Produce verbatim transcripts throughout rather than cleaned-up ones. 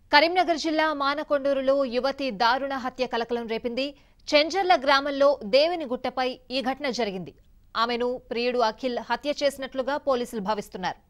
కరీంనగర్ జిల్లా మానకొండూరులో యువతి దారుణ హత్య కలకలం రేపింది. చెంజర్ల గ్రామంలో దేవినిగుట్టపై ఈ ఘటన జరిగింది. ఆమెను ప్రియుడు అఖిల్ హత్య చేసినట్లుగా పోలీసులు భావిస్తున్నారు.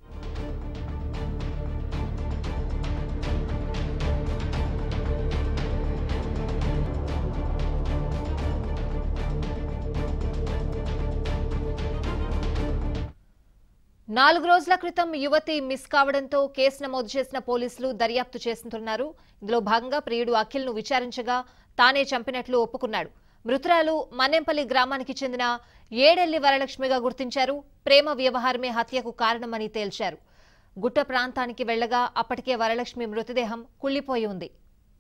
నాలుగు రోజుల క్రితం యువతి మిస్ కావడంతో కేసు నమోదు చేసిన పోలీసులు దర్యాప్తు చేస్తున్నారు. ఇందులో భాగంగా ప్రియుడు అఖిల్ ను విచారించగా తానే చంపినట్లు ఒప్పుకున్నాడు. మృతురాలు మన్నెంపల్లి గ్రామానికి చెందిన ఏడెల్లి వరలక్ష్మిగా గుర్తించారు. ప్రేమ వ్యవహారమే హత్యకు కారణమని తేల్చారు. గుట్ట ప్రాంతానికి వెళ్లగా అప్పటికే వరలక్ష్మి మృతదేహం కుళ్లిపోయి ఉంది.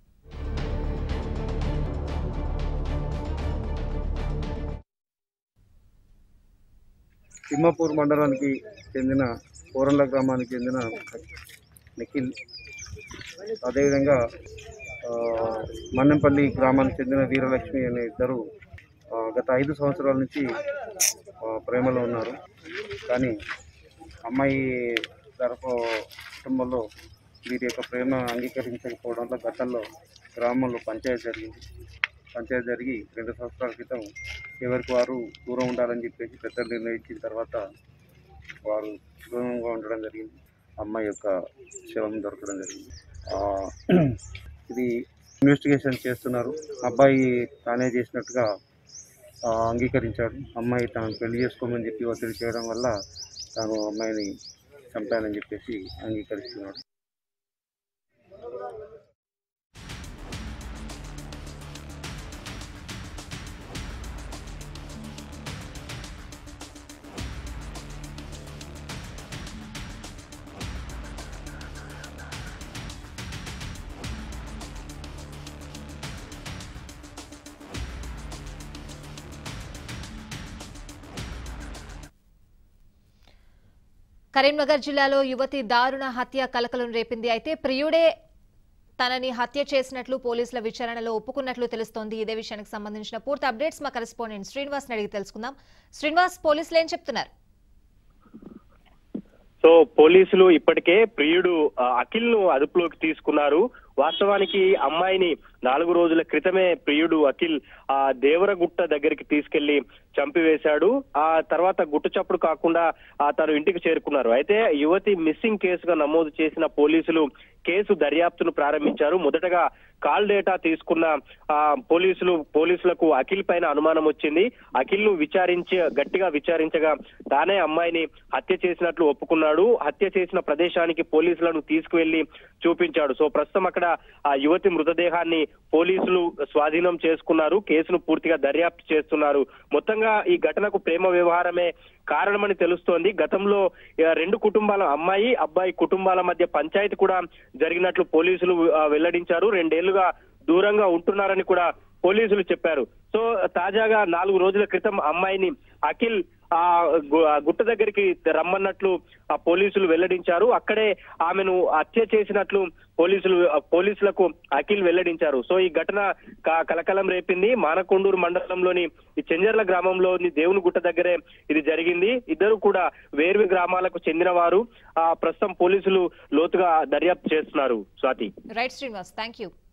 తిమ్మాపూర్ మండలానికి చెందిన కోరంల గ్రామానికి చెందిన నిఖిల్, అదేవిధంగా మన్నెంపల్లి గ్రామానికి చెందిన వీరలక్ష్మి అనే ఇద్దరు గత ఐదు సంవత్సరాల నుంచి ప్రేమలో ఉన్నారు. కానీ అమ్మాయి తరఫు కుటుంబంలో వీరి యొక్క ప్రేమ అంగీకరించకపోవడంతో గతంలో గ్రామంలో పంచాయతీ జరిగింది. పంచాయతీ జరిగి రెండు సంవత్సరాల క్రితం ఎవరికి వారు దూరం ఉండాలని చెప్పేసి పెద్దలు నిర్ణయించిన తర్వాత వారు దూరంగా ఉండడం జరిగింది. అమ్మాయి యొక్క శవం దొరకడం జరిగింది. ఇది ఇన్వెస్టిగేషన్ చేస్తున్నారు. అబ్బాయి తానే చేసినట్టుగా అంగీకరించాడు. అమ్మాయి తాను పెళ్లి చేసుకోమని చెప్పి ఒత్తిడి చేయడం వల్ల తాను అమ్మాయిని చంపానని చెప్పేసి అంగీకరిస్తున్నాడు. కరీంనగర్ జిల్లాలో యువతి దారుణ హత్య కలకలం రేపింది. అయితే ప్రియుడే తనని హత్య చేసినట్లు పోలీసుల విచారణలో ఒప్పుకున్నట్లు తెలుస్తోంది. ఇదే విషయానికి సంబంధించిన పూర్తి అప్డేట్స్ మా కరెస్పాండెంట్ శ్రీనివాస్ అడిగి తెలుసుకుందాం. శ్రీనివాస్, పోలీసులు ఏం చెప్తున్నారు? సో పోలీసులు ఇప్పటికే ప్రియుడు అఖిల్ ను అదుపులోకి తీసుకున్నారు. వాస్తవానికి అమ్మాయిని నాలుగు రోజుల క్రితమే ప్రియుడు అఖిల్ ఆ దేవరగుట్ట దగ్గరికి తీసుకెళ్లి చంపివేశాడు. ఆ తర్వాత గుట్టు చప్పుడు కాకుండా తను ఇంటికి చేరుకున్నారు. అయితే యువతి మిస్సింగ్ కేసుగా నమోదు చేసిన పోలీసులు కేసు దర్యాప్తును ప్రారంభించారు. మొదటగా కాల్ డేటా తీసుకున్న ఆ పోలీసులు పోలీసులకు అఖిల్ పైన అనుమానం వచ్చింది. అఖిల్ ను విచారించి గట్టిగా విచారించగా తానే అమ్మాయిని హత్య చేసినట్లు ఒప్పుకున్నాడు. హత్య చేసిన ప్రదేశానికి పోలీసులను తీసుకువెళ్లి చూపించాడు. సో ప్రస్తుతం అక్కడ ఆ యువతి మృతదేహాన్ని పోలీసులు స్వాధీనం చేసుకున్నారు. కేసును పూర్తిగా దర్యాప్తు చేస్తున్నారు. మొత్తంగా ఈ ఘటనకు ప్రేమ వ్యవహారమే కారణమని తెలుస్తోంది. గతంలో రెండు కుటుంబాల అమ్మాయి అబ్బాయి కుటుంబాల మధ్య పంచాయతీ కూడా జరిగినట్లు పోలీసులు వెల్లడించారు. రెండేళ్లుగా దూరంగా ఉంటున్నారని కూడా పోలీసులు చెప్పారు. సో తాజాగా నాలుగు రోజుల క్రితం అమ్మాయిని అఖిల్ ఆ గుట్ట దగ్గరికి రమ్మన్నట్లు ఆ పోలీసులు వెల్లడించారు. అక్కడే ఆమెను హత్య చేసినట్లు పోలీసులు పోలీసులకు అఖిల్ వెల్లడించారు. సో ఈ ఘటన కలకలం రేపింది. మానకొండూరు మండలంలోని ఈ చెంజర్ల గ్రామంలోని దేవుని గుట్ట దగ్గరే ఇది జరిగింది. ఇద్దరు కూడా వేర్వి గ్రామాలకు చెందిన వారు. ఆ ప్రస్తుతం పోలీసులు లోతుగా దర్యాప్తు చేస్తున్నారు. Swathi. Right Srinivas, thank you.